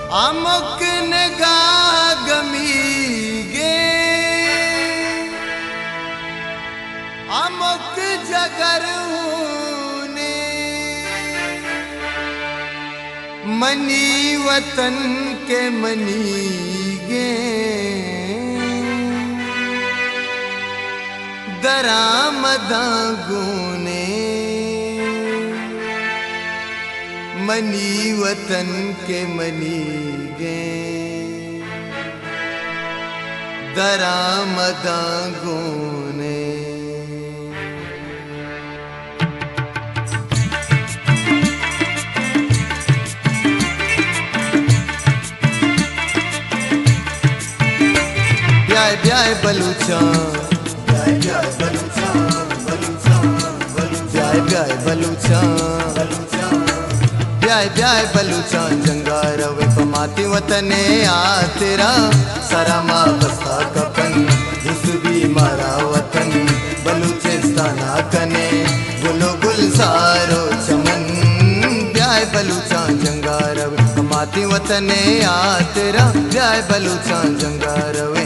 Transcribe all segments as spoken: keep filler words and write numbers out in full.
अमुक नगाह गमीगे अमुक जगर ने मनी वतन के मनी गे दरामदा गुने मनी वतन के मनी गे दरामदा गुने ब्याह ब्याह बलूचा ब्याह ब्याह बलूचा बलूचा ब्याह ब्याह बलूचा ब्याह ब्याह बलूचा जंगार वे पमाती वतने आ तेरा सरमा बस्ता कपन भी मारा वतन बलूचिस्ताना कने गुलो गुलजारो चमन ब्याह बलूचा जंगार वे पमाती वतने आ तेरा ब्याह बलूचा जंगार वे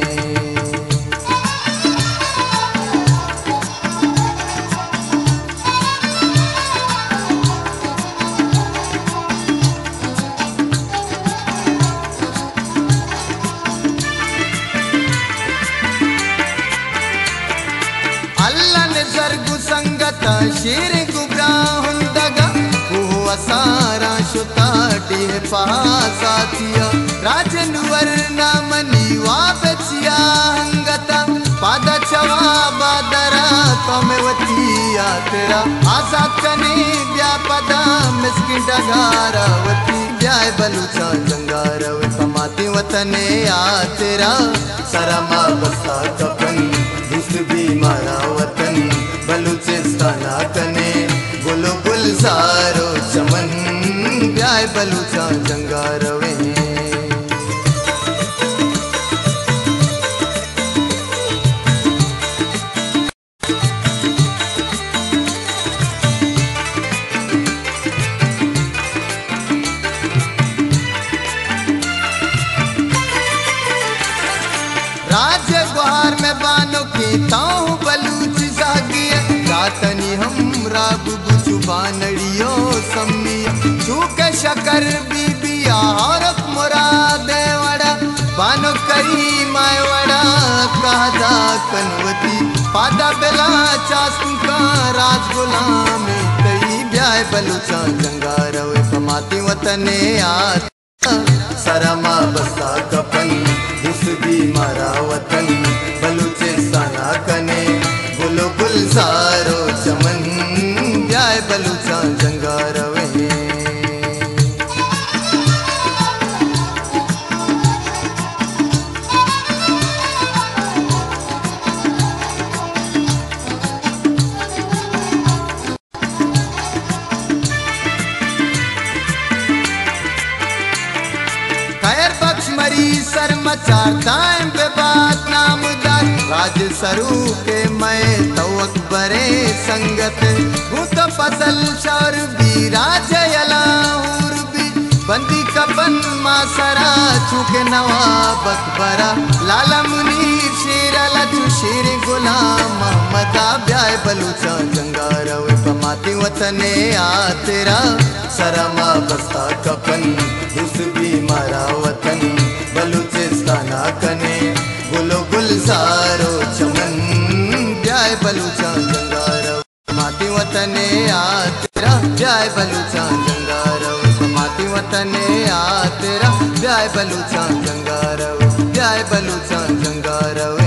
शेर गुबरा हुंदगा वो सारा शुताटी है पासातिया राजन वरना मनी वापचिया हंगता पादा चवा बादरा कमवतिया तेरा आजाद कने ब्या पदा मिस्किन डगारा वती ब्याह बलूचा जंगारा वे पमाती वतने आ तेरा सरमा बस्ता कपन भी मारा वतन बलूचिस्ताना कने गुलो गुलजारो चमन ब्याह बलूचा जंगार वे राज गुहार में बानो की ताऊ बलूच जागिया जातनी हमरा बुबु जुबानड़ियो सम्मिया चूक शकर बीबिया और मुरादे वड़ा बानो करी माय वड़ा कहदा कनवती पादा बेला चासू का राज गुलाम कई ब्याह बलूचा जंगार वे पमाती वतने आ सरमा बस्ता कपन भी मारा वतन बलूचिस्ताना कने गुलो गुलजारो चमन ब्याह बलूचा जंगार वे खैर बख्श मरी सर मचार टाइम पे बात नामदार राज सरू के मैं तो अकबरे संगत हूँ तो फसल शौर भी राज यलाहूर भी बंदी कपन मासरा चूके नवाब अकबरा लाला मुनीर शेर लचू शेर गुलाम महमदा ब्याह बलूचा जंगार वे पमाती वतने आ तेरा सरमा बस्ता कपन भी मारा वतन बलूचिस्ताना कने गुलो गुलजारो चमन ब्याह बलूचा जंगार पमाती वतने आ तेरा ब्याह बलूचा जंगार पमाती वतने आ तेरा ब्याह बलूचा जंगार ब्याह बलूचा जंगार